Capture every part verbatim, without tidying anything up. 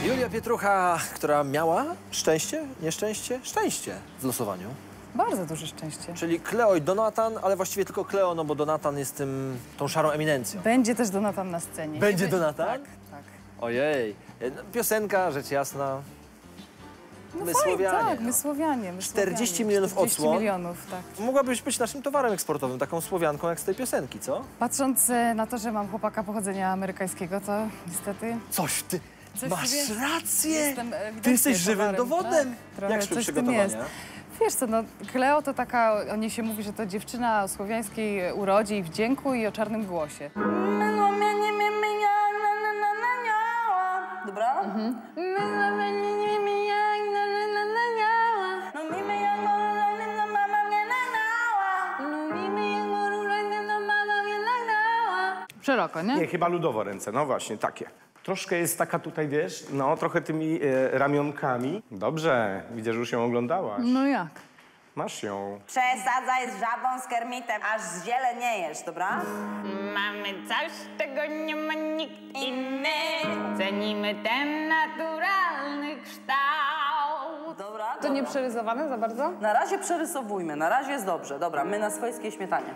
Julia Pietrucha, która miała szczęście, nieszczęście, szczęście w losowaniu. Bardzo duże szczęście. Czyli Kleo i Donatan, ale właściwie tylko Kleo, no bo Donatan jest tym, tą szarą eminencją. Będzie też Donatan na scenie. Będzie Nie Donatan? Tak, tak. Ojej. Piosenka, rzecz jasna. No My fajnie, Słowianie. Tak, my no. Słowianie. My czterdzieści Słowianie. milionów czterdzieści odsłon. milionów, tak. Mogłabyś być naszym towarem eksportowym, taką Słowianką jak z tej piosenki, co? Patrząc e, na to, że mam chłopaka pochodzenia amerykańskiego, to niestety... Coś ty... Coś Masz sobie- rację! Jestem ewidentnie Ty jesteś żywym towarem, dowodem! Tak, trochę Jak szły coś w tym przygotowania? jest. Wiesz co, no Kleo to taka, o niej się mówi, że to dziewczyna o słowiańskiej urodzie i wdzięku i o czarnym głosie. Dobra? Mhm. Szeroko, nie? Nie, chyba ludowo ręce, no właśnie, takie. Troszkę jest taka tutaj, wiesz, no trochę tymi e, ramionkami. Dobrze, widzę, że już ją oglądałaś. No jak? Masz ją. Przesadzaj z żabą, z kermitem, aż ziele nie jesz, dobra? Mamy coś, czego nie ma nikt inny. Cenimy ten naturalny kształt. Dobra, To dobra. nie przerysowane za bardzo? Na razie przerysowujmy, na razie jest dobrze. Dobra, my na swojskiej śmietanie.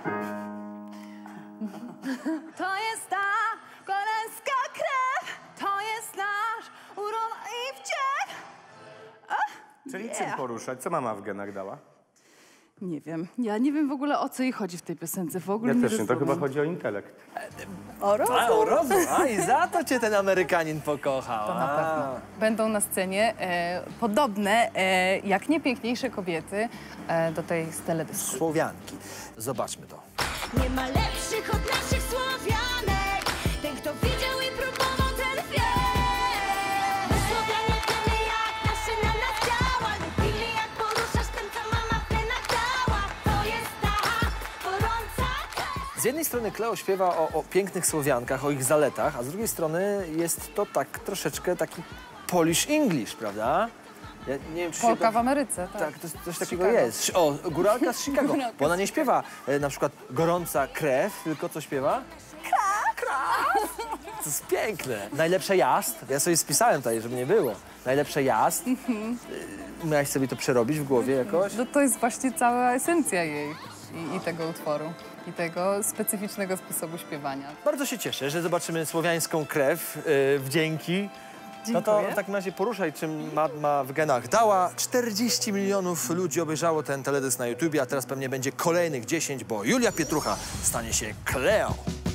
To jest ta koreańska krew, to jest nasz uroda i wdzięk. Czyli czym poruszać? Co mama w genach dała? Nie wiem, ja nie wiem w ogóle o co jej chodzi w tej piosence, w ogóle Ja nie też nie, to rozumiem. chyba chodzi o intelekt. O rozum. A, o rozum. A, i za to cię ten Amerykanin pokochał. To na A. pewno. Będą na scenie e, podobne, e, jak nie piękniejsze kobiety e, do tej z teledysku. Słowianki. Zobaczmy to. Nie ma lepszych od naszych Słowianek. Ten, kto widział i próbował, ten wie. My Słowianie wiemy, jak nasze na nas działa. Lubimy, jak poruszasz tym, co mama w genach dała. To jest ta gorąca krew. Z jednej strony Kleo śpiewa o, o pięknych Słowiankach, o ich zaletach, a z drugiej strony jest to tak troszeczkę taki Polish English, prawda? Ja nie wiem, czy się Polka to- w Ameryce, tak. Tak, to, coś takiego Chicago. jest. O, góralka z Chicago. Góralka Bo ona z nie śpiewa e, na przykład gorąca krew, tylko co śpiewa? Krew! Krew! To jest piękne. Najlepsze jazd. Ja sobie spisałem tutaj, żeby nie było. Najlepsze jazd. E, Miałaś sobie to przerobić w głowie jakoś? No to jest właśnie cała esencja jej i, i tego utworu. I tego specyficznego sposobu śpiewania. Bardzo się cieszę, że zobaczymy słowiańską krew, e, wdzięki. No to Dziękuję. w takim razie poruszaj, czym ma, ma w genach dała. czterdzieści milionów ludzi obejrzało ten teledysk na YouTubie, a teraz pewnie będzie kolejnych dziesięć, bo Julia Pietrucha stanie się Kleo.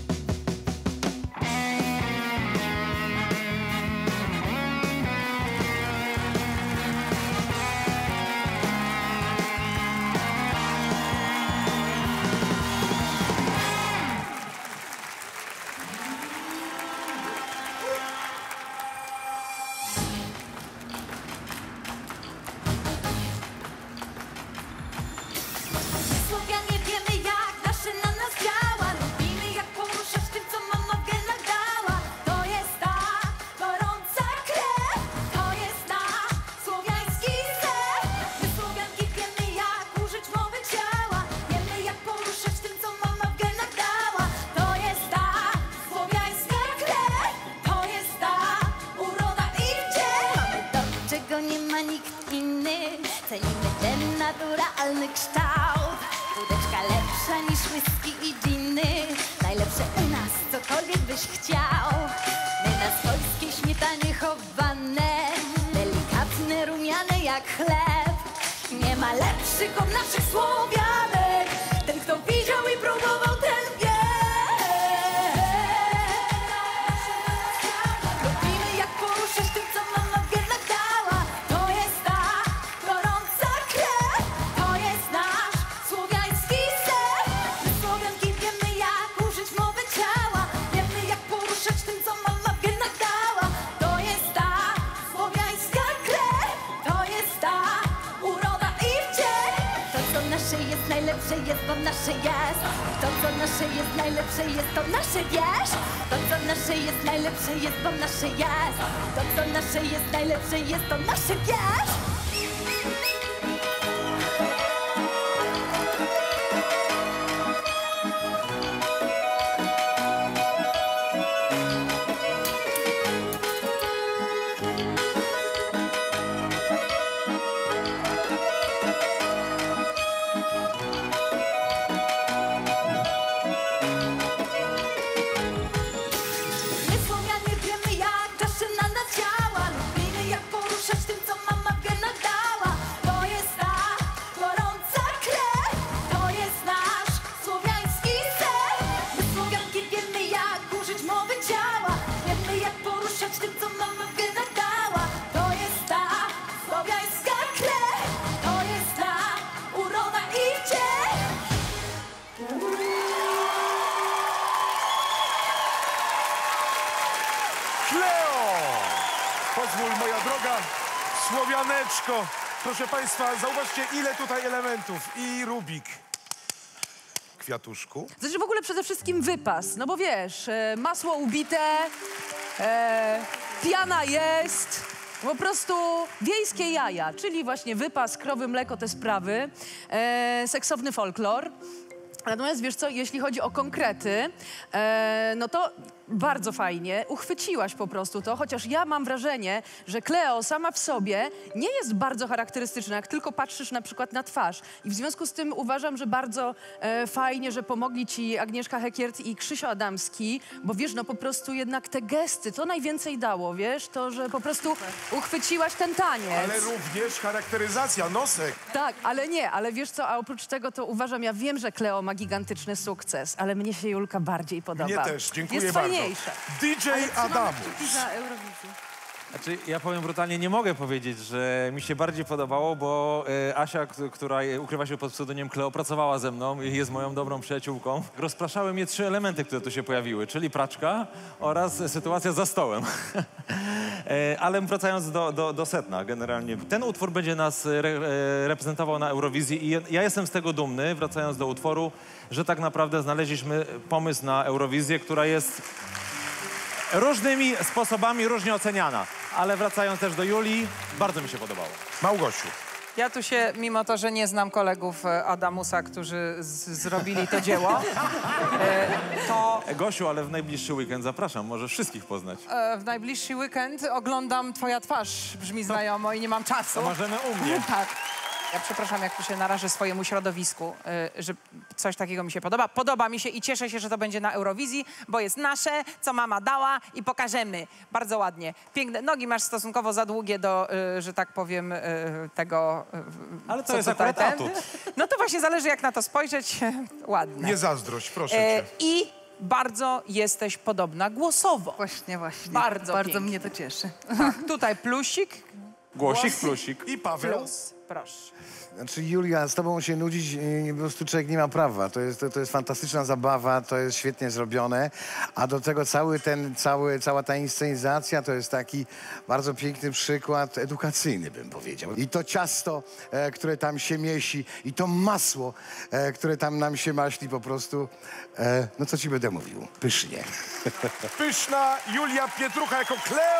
Słowianie wiemy, jak nasze na nas działa. Lubimy, jak poruszasz tym, co mama w genach dała. To jest ta gorąca krew. To jest nasz słowiański zew. My Słowianki wiemy, jak użyć mowy ciała. Wiemy, jak poruszać tym, co mama w genach dała. To jest ta słowiańska krew. To jest ta uroda i wdzięk. Mamy to, czego nie ma nikt inny. Cenimy ten naturalny kształt. Wódeczka lepsza niż whisky i dżiny. Najlepsze u nas, cokolwiek byś chciał. My na swojskiej śmietanie chowane. Delikatne, rumiane jak chleb. Nie ma lepszych od naszych Słowianek. Ten, kto widział i próbował, ten wie. Lubimy, jak poruszasz tym, co mama w genach dała. To jest ta gorąca krew. To jest nasz słowiański zew. My Słowianki wiemy, jak użyć mowy ciała. Wiemy, jak poruszać tym, co mama w genach dała. To jest ta słowiańska krew. To jest ta uroda i wdzięk. To, co nasze jest najlepsze, jest, bo nasze jest. To, co nasze jest najlepsze, jest, to nasze, wiesz. To, co nasze jest najlepsze, jest, bo nasze jest. To, co nasze jest najlepsze, jest, to nasze, wiesz. Pozwól, moja droga Słowianeczko. Proszę państwa, zauważcie, ile tutaj elementów. I Rubik. Kwiatuszku. Znaczy w ogóle przede wszystkim wypas, no bo wiesz, e, masło ubite, e, piana jest, po prostu wiejskie jaja, czyli właśnie wypas, krowy, mleko, te sprawy, e, seksowny folklor. Natomiast wiesz co, jeśli chodzi o konkrety, e, no to bardzo fajnie, uchwyciłaś po prostu to, chociaż ja mam wrażenie, że Kleo sama w sobie nie jest bardzo charakterystyczna, jak tylko patrzysz na przykład na twarz. I w związku z tym uważam, że bardzo e, fajnie, że pomogli ci Agnieszka Hekiert i Krzysio Adamski, bo wiesz, no po prostu jednak te gesty, to najwięcej dało, wiesz, to, że po prostu uchwyciłaś ten taniec. Ale również charakteryzacja, nosek. Tak, ale nie, ale wiesz co, a oprócz tego to uważam, ja wiem, że Kleo ma gigantyczny sukces, ale mnie się Julka bardziej podoba. Mnie też, dziękuję Jest bardzo. fajniejsza. D J Adamu. Za Eurowizję. Znaczy, ja powiem brutalnie, nie mogę powiedzieć, że mi się bardziej podobało, bo e, Asia, k- która ukrywa się pod pseudonimem Kleo, pracowała ze mną i jest moją dobrą przyjaciółką. Rozpraszały mnie trzy elementy, które tu się pojawiły, czyli praczka oraz sytuacja za stołem. e, ale wracając do, do, do sedna, generalnie. Ten utwór będzie nas re, e, reprezentował na Eurowizji i ja jestem z tego dumny, wracając do utworu, że tak naprawdę znaleźliśmy pomysł na Eurowizję, która jest różnymi sposobami różnie oceniana. Ale wracając też do Julii, bardzo mi się podobało. Małgosiu. Ja tu się, mimo to, że nie znam kolegów e, Adamusa, którzy z, zrobili to dzieło, e, to E, Gosiu, ale w najbliższy weekend zapraszam, możesz wszystkich poznać. e, w najbliższy weekend oglądam Twoja twarz. Brzmi znajomo i nie mam czasu. To możemy u mnie. Tak. Ja przepraszam, jak tu się narażę swojemu środowisku, y, że coś takiego mi się podoba. Podoba mi się i cieszę się, że to będzie na Eurowizji, bo jest nasze, co mama dała i pokażemy. Bardzo ładnie. Piękne nogi masz stosunkowo za długie do, y, że tak powiem, y, tego... Y, Ale to co jest tutaj akurat ten. atut. No to właśnie zależy, jak na to spojrzeć. Ładne. Nie zazdrość, proszę E, cię. I bardzo jesteś podobna głosowo. Właśnie, właśnie. Bardzo Bardzo pięknie. mnie to cieszy. Tak, tutaj plusik, Głosik, plusik. I Paweł. plus. Proszę. Znaczy, Julia, z tobą się nudzić e, po prostu człowiek nie ma prawa. To jest, to, to jest fantastyczna zabawa, to jest świetnie zrobione, a do tego cały ten, cały, cała ta inscenizacja to jest taki bardzo piękny przykład edukacyjny, bym powiedział. I to ciasto, e, które tam się miesi, i to masło, e, które tam nam się maśli po prostu, e, no co ci będę mówił, pysznie. Pyszna Julia Pietrucha jako Kleo